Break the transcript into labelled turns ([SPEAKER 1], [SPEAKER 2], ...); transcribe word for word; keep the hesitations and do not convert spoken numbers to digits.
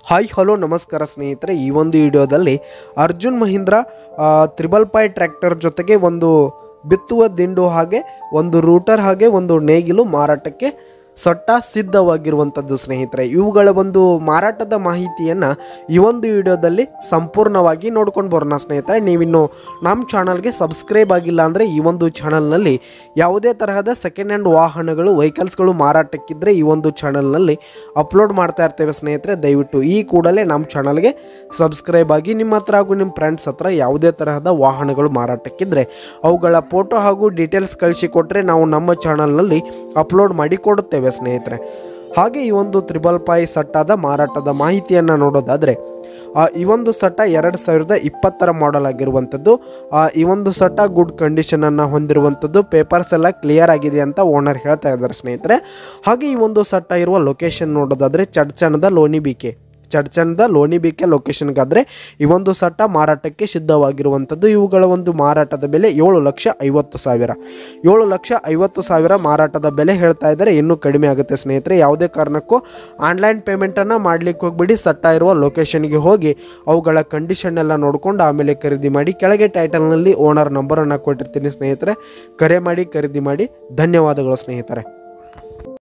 [SPEAKER 1] Hi hello ನಮಸ್ಕಾರ ಸ್ನೇಹಿತರೆ, ಈ ಒಂದು ವಿಡಿಯೋದಲ್ಲಿ Arjun Mahindra triple five tractor ಜೊತೆಗೆ ಒಂದು ಬಿತ್ತುವ ದಿಂಡು ಹಾಗೆ ಒಂದು ರೂಟರ್ ಹಾಗೆ ಒಂದು ನೇಗಿಲು ಮಾರಾಟಕ್ಕೆ ಸಟ್ಟ ಸಿದ್ಧವಾಗಿರುವಂಥದ್ದು ಸ್ನೇಹಿತರೆ. ಇವುಗಳ ಒಂದು ಮಾರಾಟದ ಮಾಹಿತಿಯನ್ನು ಈ ಒಂದು ವಿಡಿಯೋದಲ್ಲಿ ಸಂಪೂರ್ಣವಾಗಿ ನೋಡ್ಕೊಂಡು ಬರೋಣ ಸ್ನೇಹಿತರೆ. ನೀವಿನ್ನು ನಮ್ಮ ಚಾನಲ್ಗೆ ಸಬ್ಸ್ಕ್ರೈಬ್ ಆಗಿಲ್ಲ ಅಂದರೆ ಈ ಒಂದು ಚಾನಲ್ನಲ್ಲಿ ಯಾವುದೇ ತರಹದ ಸೆಕೆಂಡ್ ಹ್ಯಾಂಡ್ ವಾಹನಗಳು ವೆಹಿಕಲ್ಸ್ಗಳು ಮಾರಾಟಕ್ಕಿದ್ದರೆ ಈ ಒಂದು ಚಾನಲ್ನಲ್ಲಿ ಅಪ್ಲೋಡ್ ಮಾಡ್ತಾ ಇರ್ತೇವೆ ಸ್ನೇಹಿತರೆ. ದಯವಿಟ್ಟು ಈ ಕೂಡಲೇ ನಮ್ಮ ಚಾನಲ್ಗೆ ಸಬ್ಸ್ಕ್ರೈಬ್ ಆಗಿ ನಿಮ್ಮ ಹತ್ರ ಹಾಗೂ ನಿಮ್ಮ ಫ್ರೆಂಡ್ಸ್ ಹತ್ರ ಯಾವುದೇ ತರಹದ ವಾಹನಗಳು ಮಾರಾಟಕ್ಕಿದ್ದರೆ ಅವುಗಳ ಫೋಟೋ ಹಾಗೂ ಡೀಟೇಲ್ಸ್ ಕಳಿಸಿಕೊಟ್ರೆ ನಾವು ನಮ್ಮ ಚಾನಲ್ನಲ್ಲಿ ಅಪ್ಲೋಡ್ ಮಾಡಿ ಕೊಡುತ್ತೇವೆ ಸ್ನೇಹಿತರೆ. ಹಾಗೆ ಈ ಒಂದು ತ್ರಿಬಲ್ ಫೈವ್ ಸಟ್ಟಾದ ಮಾರಾಟದ ಮಾಹಿತಿಯನ್ನು ನೋಡೋದಾದರೆ, ಈ ಒಂದು ಸಟ್ಟ ಎರಡು ಸಾವಿರದ ಇಪ್ಪತ್ತರ ಮಾಡೆಲ್ ಆಗಿರುವಂಥದ್ದು. ಈ ಒಂದು ಸಟ್ಟ ಗುಡ್ ಕಂಡೀಷನನ್ನು ಹೊಂದಿರುವಂಥದ್ದು, ಪೇಪರ್ಸ್ ಎಲ್ಲ ಕ್ಲಿಯರ್ ಆಗಿದೆ ಅಂತ ಓನರ್ ಹೇಳ್ತಾ ಇದ್ದಾರೆ ಸ್ನೇಹಿತರೆ. ಹಾಗೆ ಈ ಒಂದು ಸಟ್ಟ ಇರುವ ಲೊಕೇಶನ್ ನೋಡೋದಾದರೆ ಚಡ್ಚಣದ ಲೋಣಿಬಿಕೆ ಚಡ್ಚಣದ ಲೋಣಿಬಿಕೆ ಲೊಕೇಶನ್ಗಾದರೆ ಈ ಒಂದು ಸಟ್ಟ ಮಾರಾಟಕ್ಕೆ ಸಿದ್ಧವಾಗಿರುವಂಥದ್ದು. ಇವುಗಳ ಒಂದು ಮಾರಾಟದ ಬೆಲೆ ಏಳು ಲಕ್ಷ ಐವತ್ತು ಸಾವಿರ ಏಳು ಲಕ್ಷ ಐವತ್ತು ಸಾವಿರ ಮಾರಾಟದ ಬೆಲೆ ಹೇಳ್ತಾ ಇದ್ದಾರೆ. ಇನ್ನೂ ಕಡಿಮೆ ಆಗುತ್ತೆ ಸ್ನೇಹಿತರೆ. ಯಾವುದೇ ಕಾರಣಕ್ಕೂ ಆನ್ಲೈನ್ ಪೇಮೆಂಟನ್ನು ಮಾಡಲಿಕ್ಕೆ ಹೋಗ್ಬಿಡಿ. ಸಟ್ಟ ಇರುವ ಲೊಕೇಶನ್ಗೆ ಹೋಗಿ ಅವುಗಳ ಕಂಡೀಷನ್ ಎಲ್ಲ ನೋಡಿಕೊಂಡು ಆಮೇಲೆ ಖರೀದಿ ಮಾಡಿ. ಕೆಳಗೆ ಟೈಟಲ್ನಲ್ಲಿ ಓನರ್ ನಂಬರನ್ನು ಕೊಟ್ಟಿರ್ತೀನಿ ಸ್ನೇಹಿತರೆ, ಕರೆ ಮಾಡಿ ಖರೀದಿ ಮಾಡಿ. ಧನ್ಯವಾದಗಳು ಸ್ನೇಹಿತರೆ.